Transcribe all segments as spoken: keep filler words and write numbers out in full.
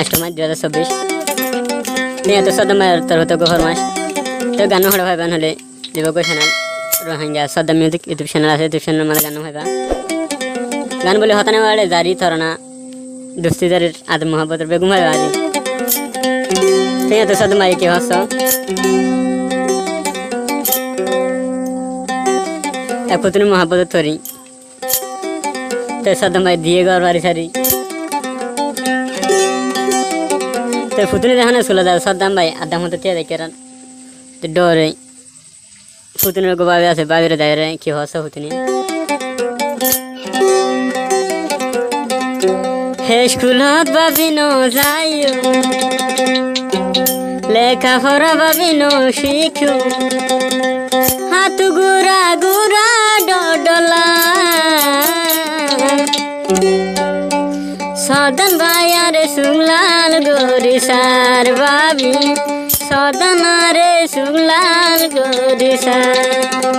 fast मार्च दो हज़ार चौबीस नहीं तो सदम तरह तो गोहर मास तो गाना हड़ा भाई बान हले देवको चैनल रोहिंग्या सदम म्यूजिक यूट्यूब चैनल আছে यूट्यूब चैनल माला गाना भाई बा गान बोले होता नहीं वाले जारी थरना दोस्ती जारी आदम मोहब्बत बेगम भाई बाजी तो तो सदम भाई के हंसो एक पुतनी मोहब्बत थोड़ी तो सदम भाई दिए गौर वारी सारी तो पुतनी देखा ना सुला जा सदम भाई आधा मत तिया देखे रन तो डर पुतनी को बाबे से बाबे रे दायरे कि हंसो पुतनी हे स्कूलत बाबी नो जायो लेखा पढ़ा बाबी नो शिखो हाथ गुरा गुरा डडला सदन बायार सुगलाल गोरी सार बाबी सदन रे सुगलाल गोरी सार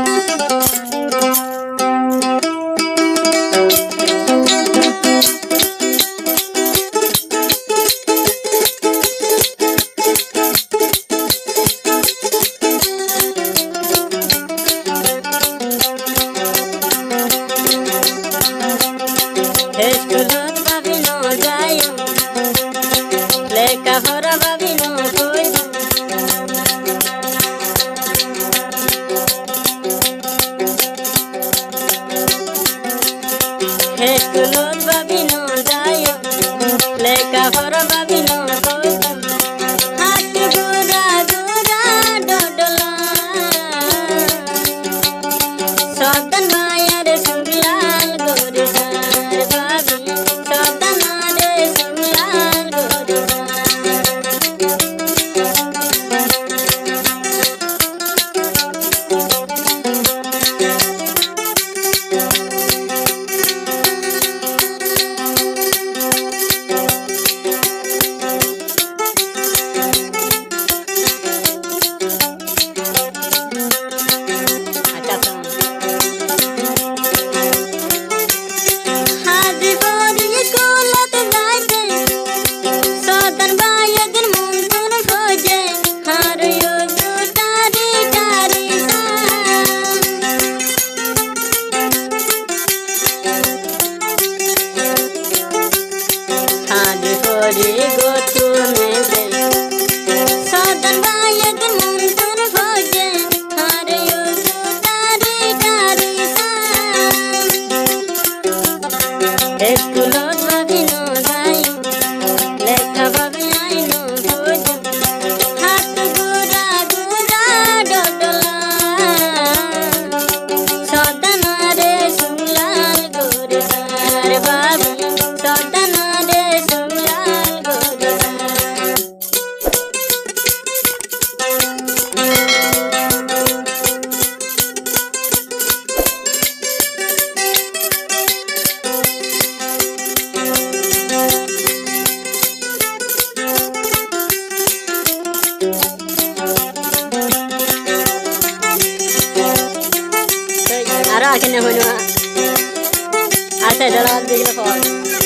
akhirnya menua asa dalam bikin phone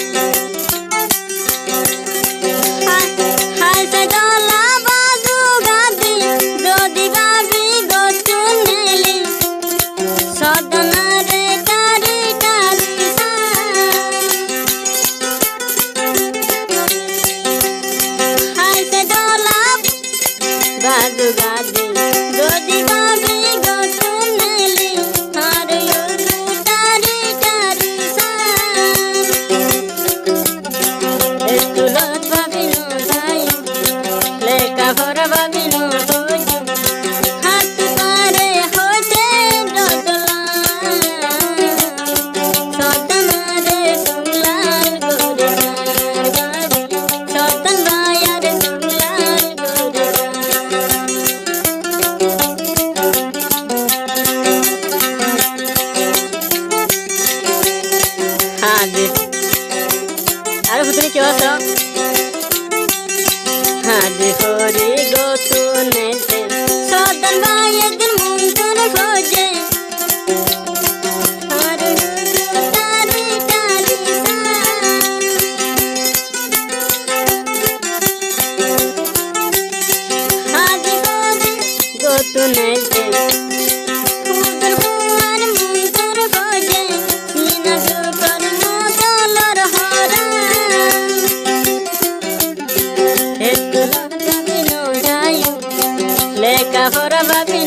hai sadala bazu gadi dodi babi gotuneli sadana re tari tari sa hai sadala bazu gadi dodi babi gotuneli अरे पुतनी क्यों सो हाँ देखोरी गो तूने से सोदन बाये दिन मुंडन खोजे और तारी तारी सा হরা ভাবি